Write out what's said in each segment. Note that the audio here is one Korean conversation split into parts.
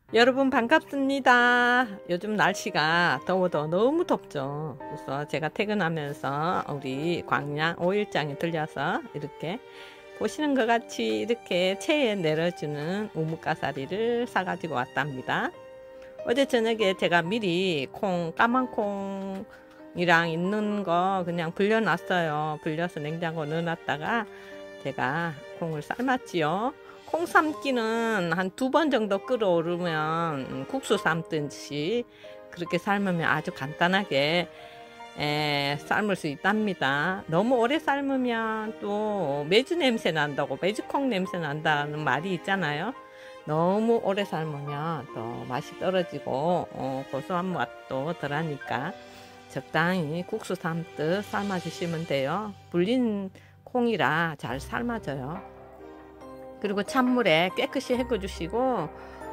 여러분 반갑습니다. 요즘 날씨가 더워도 너무 덥죠. 그래서 제가 퇴근하면서 우리 광양 오일장에 들려서 이렇게 보시는 것 같이 이렇게 체에 내려주는 우뭇가사리를 사가지고 왔답니다. 어제 저녁에 제가 미리 까만 콩이랑 있는 거 그냥 불려놨어요. 불려서 냉장고 넣어놨다가 제가 콩을 삶았지요. 콩 삶기는 한 2번 정도 끓어오르면 국수 삶듯이 그렇게 삶으면 아주 간단하게 삶을 수 있답니다. 너무 오래 삶으면 또 메주 냄새 난다고, 메주콩 냄새 난다는 말이 있잖아요. 너무 오래 삶으면 또 맛이 떨어지고 고소한 맛도 덜하니까 적당히 국수 삶듯 삶아 주시면 돼요. 불린 콩이라 잘 삶아져요. 그리고 찬물에 깨끗이 헹궈 주시고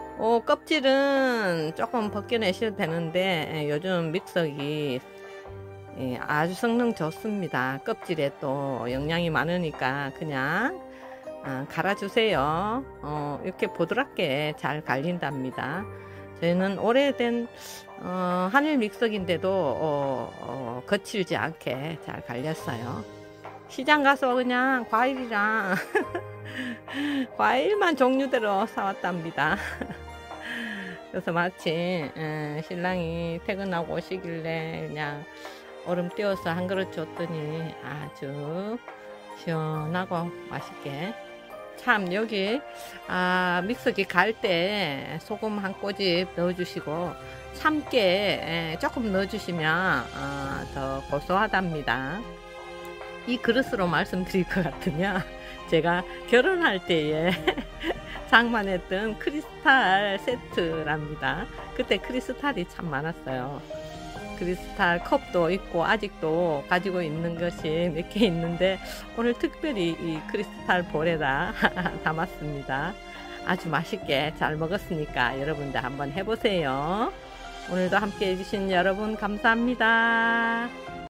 껍질은 조금 벗겨내셔도 되는데 요즘 믹서기 아주 성능 좋습니다. 껍질에 또 영양이 많으니까 그냥 갈아주세요. 이렇게 보드랍게 잘 갈린답니다. 저희는 오래된 한일 믹서기인데도 거칠지 않게 잘 갈렸어요. 시장 가서 그냥 과일이랑 과일만 종류대로 사왔답니다. 그래서 마침 신랑이 퇴근하고 오시길래 그냥 얼음 띄워서 한 그릇 줬더니 아주 시원하고 맛있게. 참 여기 믹서기 갈 때 소금 한 꼬집 넣어주시고 참깨 조금 넣어주시면 더 고소하답니다. 이 그릇으로 말씀드릴 것 같으면 제가 결혼할 때에 장만했던 크리스탈 세트랍니다. 그때 크리스탈이 참 많았어요. 크리스탈 컵도 있고 아직도 가지고 있는 것이 몇 개 있는데 오늘 특별히 이 크리스탈 볼에다 담았습니다. 아주 맛있게 잘 먹었으니까 여러분들 한번 해보세요. 오늘도 함께 해주신 여러분 감사합니다.